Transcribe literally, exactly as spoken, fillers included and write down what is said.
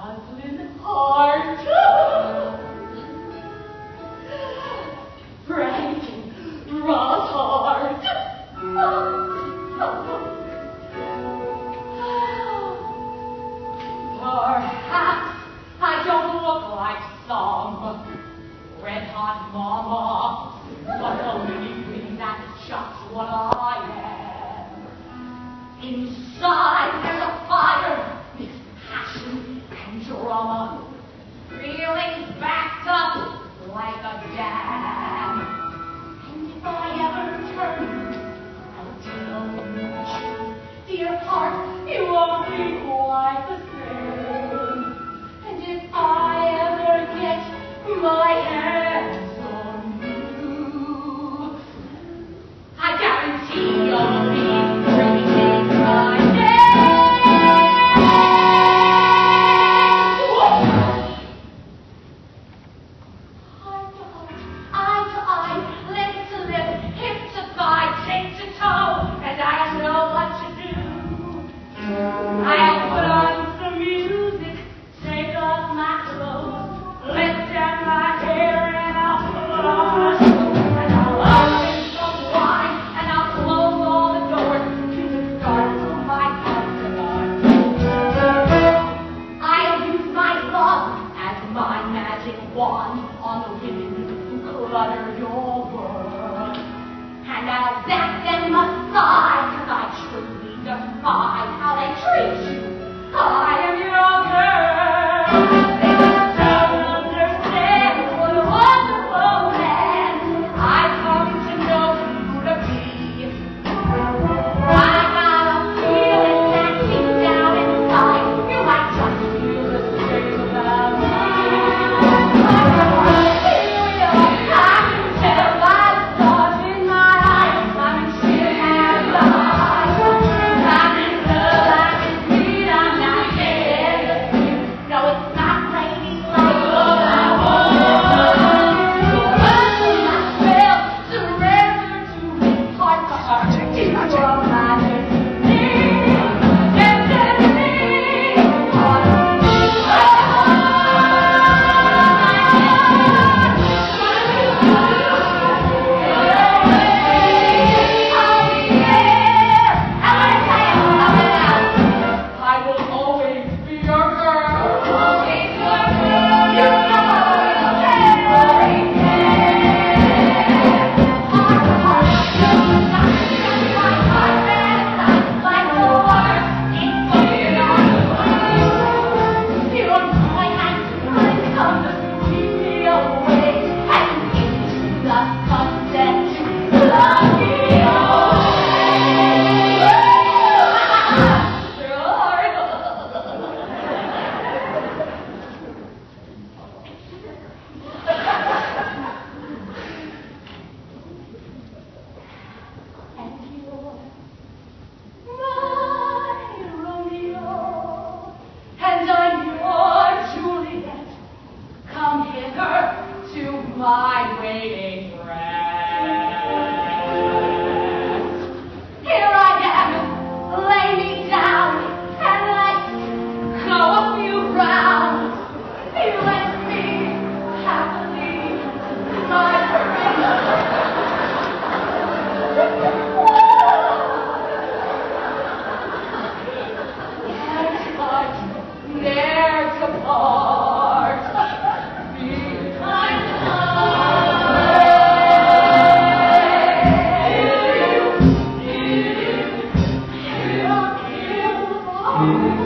cousin Hart. Breaking Ross Hart. Perhaps I don't look like some red-hot mama, but the living that's just what I am. Inside there's a fire, mixed passion and drama, feelings backed up like a dam. And if I ever turn, I'll tell you the truth, dear heart, you won't be quite the same. And if I ever get my hands on you, I guarantee you'll be breathing my name. Eye to eye, eye to eye, lip to lip, hip to thigh, tip to toe, and I'll know what to do. I'll put on some music, take off my clothes, let down my hair, and I'll put on a show, and I'll open some wine, and I'll close all the doors to the dark of my comfort. I'll use my love as my magic wand on the women who clutter your world, and I'll zap them aside, 'cause I truly defy how they treat you. I am your girl. They just don't understand what a wonderful man I've come to know you to be. I got a feeling that deep down inside you might just feel the same about me. Here we are, I can tell by the stars in my eyes, I'm in sheer paradise. I'm in love, I'm in need, I'm not dead. No, it's not raining like love I want. So run to my trail, surrender to me, heart to heart. You are my destiny, destiny. Heart to I will always be your girl. Always your girl. You know every day. Heart to heart, you're not just my heart, that's like the water. It's flowing on the way. You are my hand, and come to sweep me away, and into the sunset to love me away. And you're my Romeo, and I'm your Juliet. Come hither to my waiting breast. Here I am, lay me down, and let's go a few rounds. You let me happily my parade. Can't I dare to part? Be kind to me.